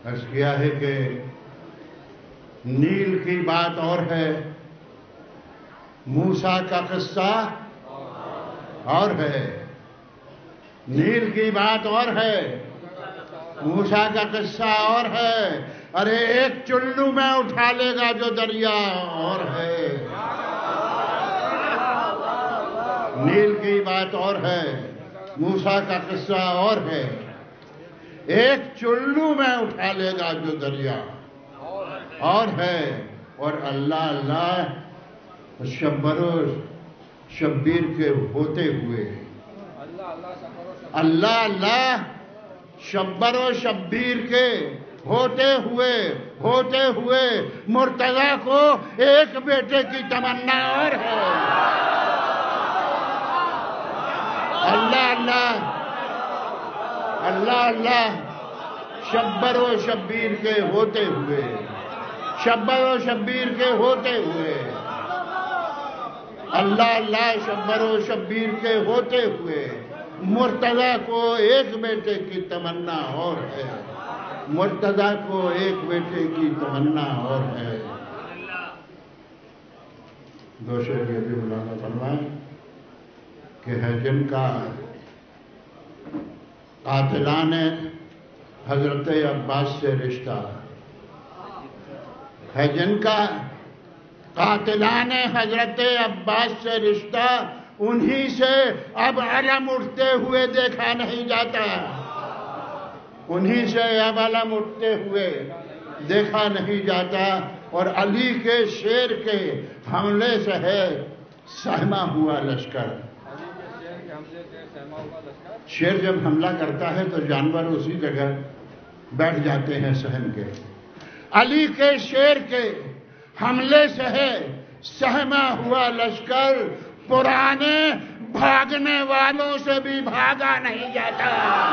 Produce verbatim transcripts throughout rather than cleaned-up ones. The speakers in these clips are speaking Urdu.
عرض کیا ہے کہ نیل کی بات اور ہے، موسیٰ کا قصہ اور ہے۔ نیل کی بات اور ہے، موسیٰ کا قصہ اور ہے۔ ارے ایک چلو میں اٹھا لے گا جو دریا اور ہے۔ نیل کی بات اور ہے، موسیٰ کا قصہ اور ہے۔ ایک چلو میں اٹھا لے گا جو دریا اور ہے۔ اور اللہ اللہ شبر و شبیر کے ہوتے ہوئے، اللہ اللہ شبر و شبیر کے ہوتے ہوئے ہوتے ہوئے مرتضیٰ کو ایک بیٹے کی تمنا اور ہے۔ اللہ اللہ اللہ اللہ شبر و شبیر کے ہوتے ہوئے، شبر و شبیر کے ہوتے ہوئے، اللہ اللہ شبر و شبیر کے ہوتے ہوئے مرتضیٰ کو ایک بیٹے کی تمنا اور ہے۔ مرتضیٰ کو ایک بیٹے کی تمنا اور ہے۔ دو شعر یہ بھی مولانا فرمائیں کہ ہے جن کا قاتلان حضرت عباس سے رشتہ، ہے جن کا قاتلان حضرت عباس سے رشتہ، انہی سے اب علم اٹھتے ہوئے دیکھا نہیں جاتا، انہی سے اب علم اٹھتے ہوئے دیکھا نہیں جاتا۔ اور علی کے شیر کے حملے سے ہے سہما ہوا لشکر۔ شیر جب حملہ کرتا ہے تو جانور اسی جگہ بیٹھ جاتے ہیں سہم کے۔ علی کے شیر کے حملے سے ہے سہما ہوا لشکر، پرانے بھاگنے والوں سے بھی بھاگا نہیں جاتا۔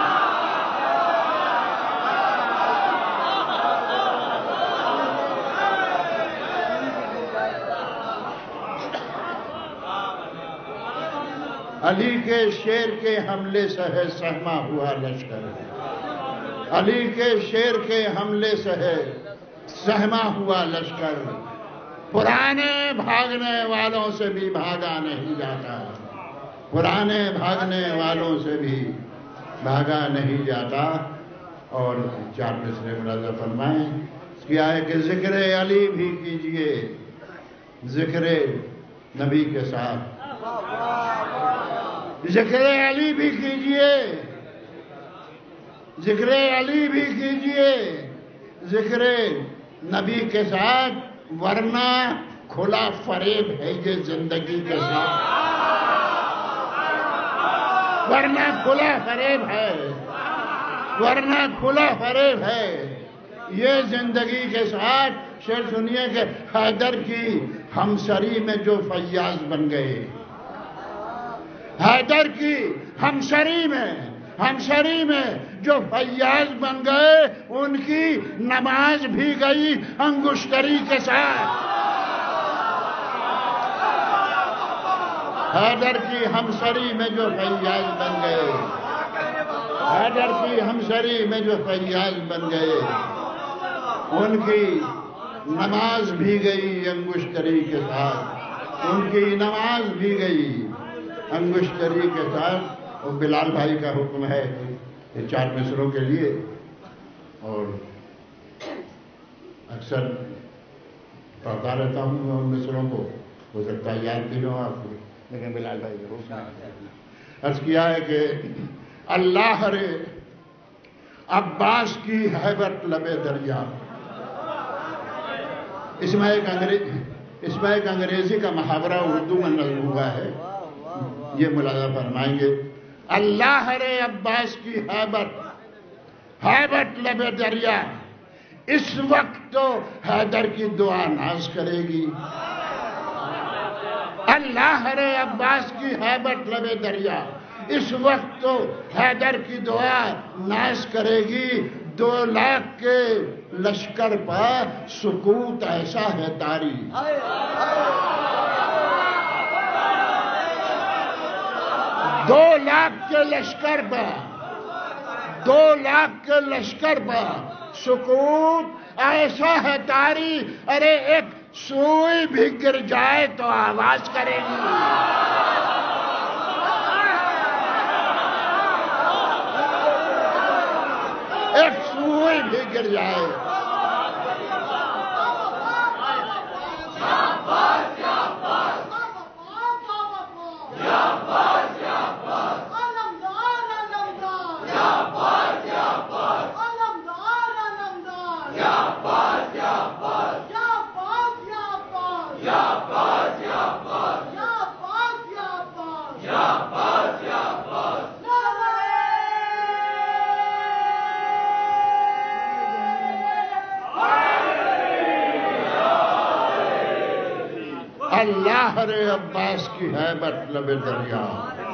علی کے شیر کے حملے سے ہے سہما ہوا لشکر، علی کے شیر کے حملے سے ہے سہما ہوا لشکر، پرانے بھاگنے والوں سے بھی بھاگا نہیں جاتا، پرانے بھاگنے والوں سے بھی بھاگا نہیں جاتا۔ اور چار مصرے ملاحظہ فرمائیں کیا ہے کہ ذکر علی بھی کیجئے ذکر نبی کے ساتھ، ذکر علی بھی کیجئے ذکر علی بھی کیجئے ذکر نبی کے ساتھ، ورنہ کھلا فریب ہے یہ زندگی کے ساتھ، ورنہ کھلا فریب ہے ورنہ کھلا فریب ہے یہ زندگی کے ساتھ۔ شعر سنیے کہ حیدر کی ہمسری میں جو فیاض بن گئے، حیدر کی ہمسری میں ہمسری میں جو فیاض بن گئے، ان کی نماز بھی گئی انگشتری کے ساتھ۔ حیدر کی ہمسری میں جو فیاض بن گئے، حیدر کی ہمسری میں جو فیاض بن گئے، ان کی نماز بھی گئی انگشتری کے ساتھ، ان کی نماز بھی گئی انگشتری کے ساتھ۔ اور بلال بھائی کا حکم ہے یہ چار مصروں کے لیے، اور اکثر پڑھتا رہتا ہوں میں ان مصروں کو، ہو سکتا ہے یاد بھی ہو آپ کو، لیکن بلال بھائی کا حکم ہے۔ عرض کیا ہے کہ اللہ رے عباس کی ہیبت لبے دریا، اس میں ایک انگریز اس میں ایک انگریزی کا محاورہ اردو میں نظم ہوا ہے، یہ ملاحظہ فرمائیں گے۔ اللہ رے عباس کی ہیبت ہیبت لبے دریا، اس وقت تو حیدر کی دعا ناز کرے گی۔ اللہ رے عباس کی ہیبت لبے دریا، اس وقت تو حیدر کی دعا ناز کرے گی۔ دو لاکھ کے لشکر پر سکوت ایسا ہے طاری، دو لاکھ کے لشکر پر دو لاکھ کے لشکر پر سکوت ایسا ہے طاری، ارے ایک سوئی بھی گر جائے تو آواز کرے گی۔ ایک سوئی بھی گر جائے۔ اللہ رے عباس کی ہیبت لب دریا،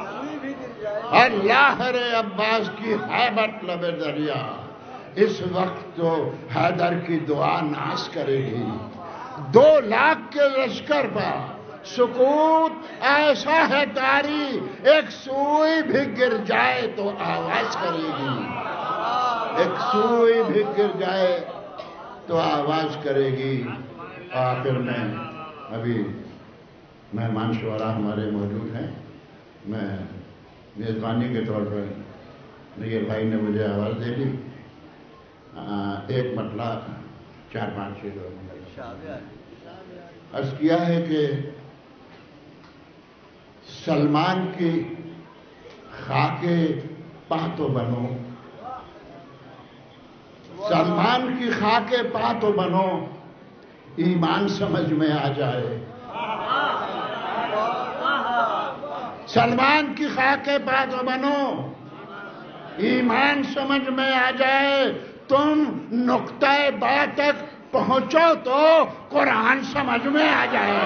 اللہ رے عباس کی ہیبت لب دریا، اس وقت تو حیدر کی دعا ناز کرے گی۔ دو لاکھ کے لشکر پر سکوت ایسا ہے طاری، ایک سوئی بھی گر جائے تو آواز کرے گی۔ ایک سوئی بھی گر جائے تو آواز کرے گی۔ آخر میں ابھی مہمان شعراء ہمارے موجود ہیں، میں میزبانی کے طور پر نیر بھائی نے مجھے آواز دے دی، ایک مطلع چار پانچ چیزوں میں عرض کیا ہے کہ سلمان کی خاک پا تو بنو، سلمان کی خاک پا تو بنو، ایمان سمجھ میں آ جائے۔ سلمان کی خاک پا تو بنو، ایمان سمجھ میں آ جائے، تم نقطہ با تک پہنچو تو قرآن سمجھ میں آ جائے۔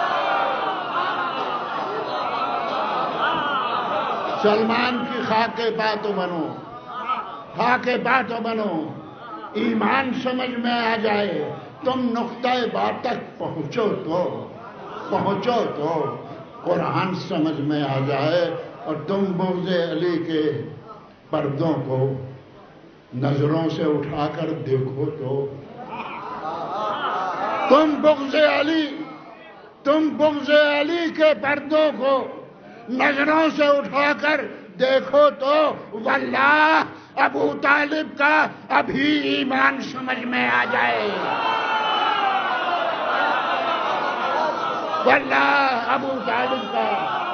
سلمان کی خاک پا تو بنو، خاک پا تو بنو، ایمان سمجھ میں آ جائے، تم نقطہ با تک پہنچو تو پہنچو تو قرآن سمجھ میں آ جائے، اور تم بغض علی کے پردوں کو نظروں سے اٹھا کر دیکھو تو تم بغض علی تم بغض علی کے پردوں کو نظروں سے اٹھا کر دیکھو تو واللہ ابو طالب کا ابھی ایمان سمجھ میں آ جائے۔ واللہ ابو طالب کا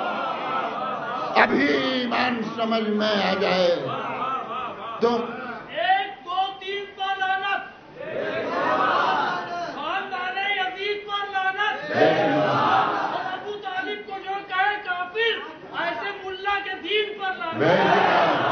ابھی ایمان سمجھ میں آ جائے۔ تو ایک دو تین پر لعنت، خاندان یزید پر لعنت، اور ابو طالب کو جو کہے کافر، ایسے ملا کے دین پر لعنت۔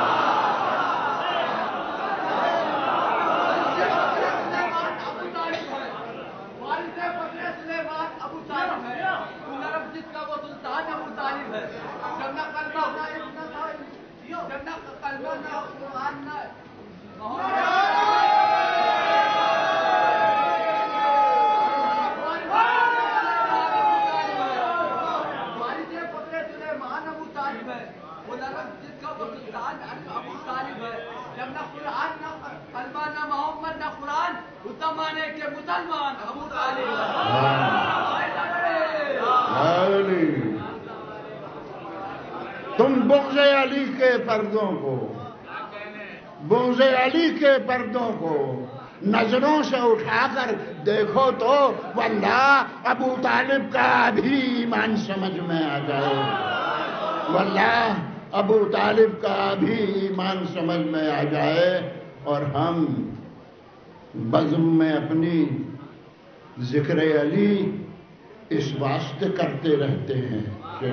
تم بغض علی کے پردوں کو بغض علی کے پردوں کو نظروں سے اٹھا کر دیکھو تو واللہ ابو طالب کا ابھی ایمان سمجھ میں آ جائے۔ واللہ ابو طالب کا ابھی ایمان سمجھ میں آ جائے، اور ہم بزم میں اپنی ذکر علی اس واسطے کرتے رہتے ہیں۔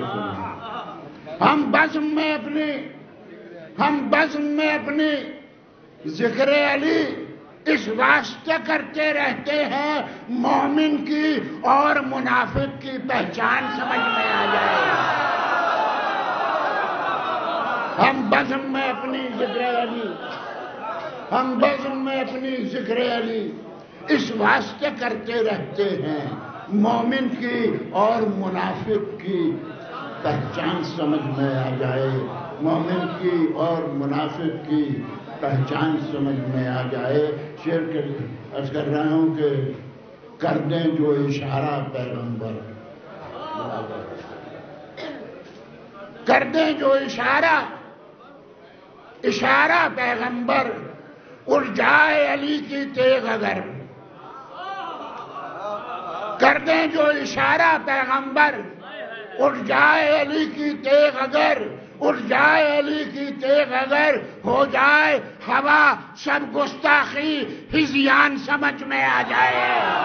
ہم بزم میں اپنی ہم بزم میں اپنی ذکر علی اس واسطے کرتے رہتے ہیں، مومن کی اور منافق کی پہچان سمجھ میں آ جائے۔ ہم بزم میں اپنی ذکر علی ہم بزم میں اپنی ذکر علی اس واسطے کرتے رہتے ہیں، مومن کی اور منافق کی پہچان سمجھ میں آ جائے۔ مومن کی اور منافق کی پہچان سمجھ میں آ جائے. شعر کے عرض کر رہا ہوں کہ کر دیں جو اشارہ پیغمبر، کر دیں جو اشارہ اشارہ پیغمبر، اٹھ جائے علی کی تیغ اگر. کر دیں جو اشارہ پیغمبر، اٹھ جائے علی کی تیغ اگر، اٹھ جائے علی کی تیغ اگر، ہو جائے ہوا سب گستاخی ہذیان سمجھ میں آ جائے.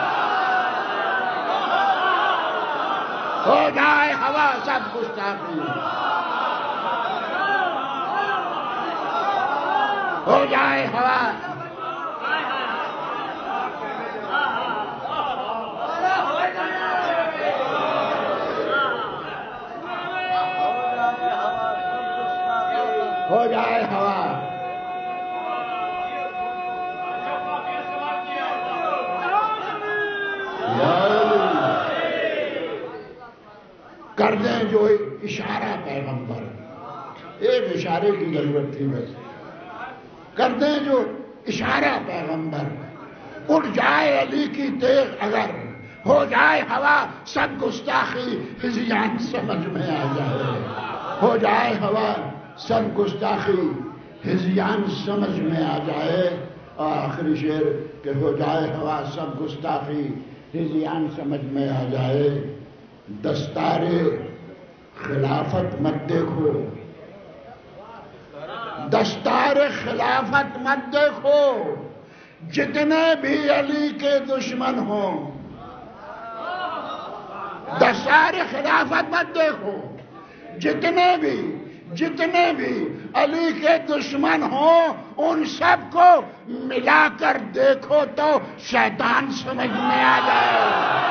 ہو جائے ہوا سب گستاخی، ہو جائے ہوا. ہو جائے ہوا. کر دیں جو اشارہ پیغمبر. ایک اشارے کی ضرورت تھی بس. کر دیں جو اشارہ پیغمبر، اٹھ جائے علی کی تیغ اگر، ہو جائے ہوا سب گستاخی ہذیان سمجھ میں آ جائے. ہو جائے ہوا سب گستاخی ہذیان سمجھ میں آ جائے. اور آخری شعر کہ ہو جائے ہوا سب گستاخی ہذیان سمجھ میں آ جائے. دستار خلافت مت دیکھو، دستار خلافت مت دیکھو، جتنے بھی علی کے دشمن ہوں. دستار خلافت مت دیکھو، جتنے بھی جتنے بھی علی کے دشمن ہوں ان سب کو ملا کر دیکھو تو شیطان سمجھ میں آ جائے.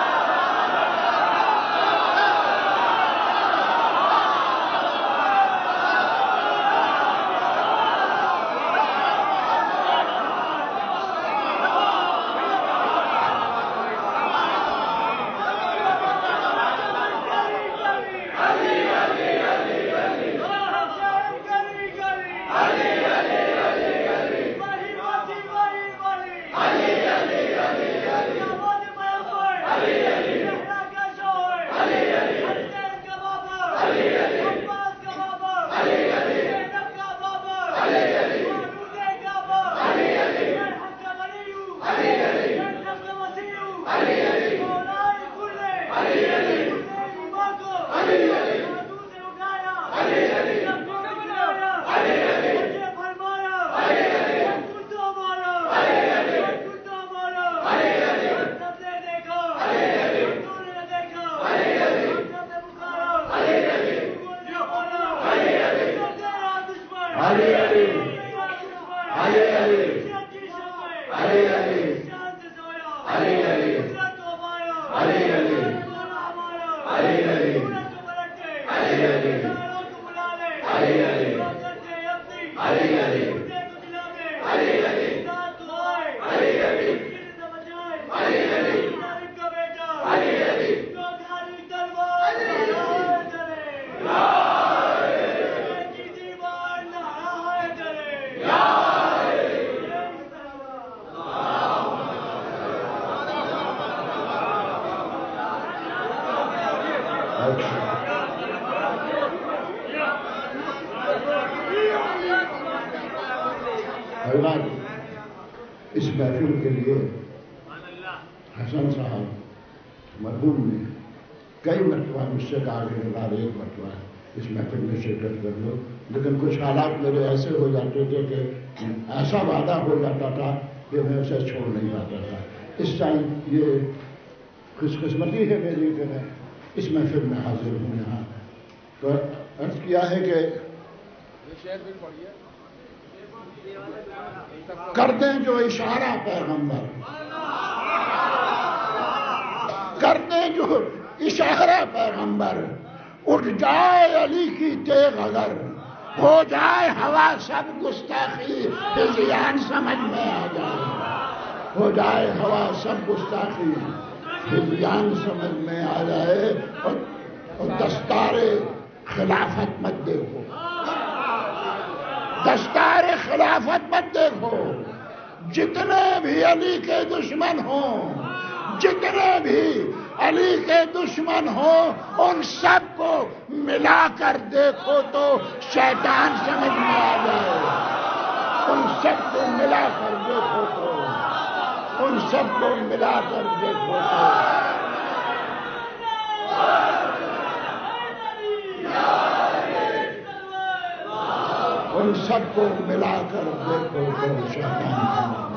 اس محفل کے لیے حسن صاحب مرحوم نے کئی مرتبہ مجھ سے کہا کہ بار ایک مرتبہ اس محفل میں شرکت کر لو، لیکن کچھ حالات میرے ایسے ہو جاتے تھے کہ ایسا وعدہ ہو جاتا تھا کہ میں اسے چھوڑ نہیں پاتا تھا. اس ٹائم یہ خوش قسمتی ہے میری کہ میں اس محفل میں حاضر ہوں یہاں. تو عرض کیا ہے کہ کر دیں جو اشارہ پیغمبر، کر دیں جو اشارہ پیغمبر، اٹھ جائے علی کی تیغ اگر، ہو جائے ہوا سب گستاخی ہذیان سمجھ میں آ جائے. ہو جائے ہوا سب گستاخی ہذیان سمجھ میں آ جائے. اور دستار خلافت مت دیکھو. دستار خلافت مت دیکھو، جتنے بھی علی کے دشمن ہوں، جتنے بھی علی کے دشمن ہوں، ان سب کو ملا کر دیکھو تو شیطان سمجھ میں آ جائے. ان سب کو ملا کر دیکھو تو ان سب کو ملا کر دیکھو تو ان سب کو ملا کر دیکھو تو شیطان